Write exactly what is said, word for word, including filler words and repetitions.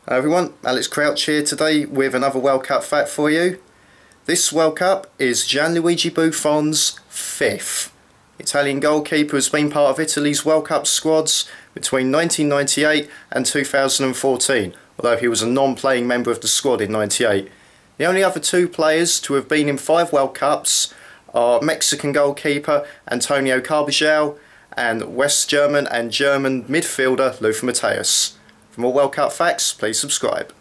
Hi everyone, Alex Crouch here today with another World Cup fact for you. This World Cup is Gianluigi Buffon's fifth. Italian goalkeeper has been part of Italy's World Cup squads between nineteen ninety-eight and two thousand fourteen, although he was a non-playing member of the squad in ninety-eight. The only other two players to have been in five World Cups are Mexican goalkeeper Antonio Carbajal and West German and German midfielder Lothar Matthäus. For more World Cup facts, please subscribe.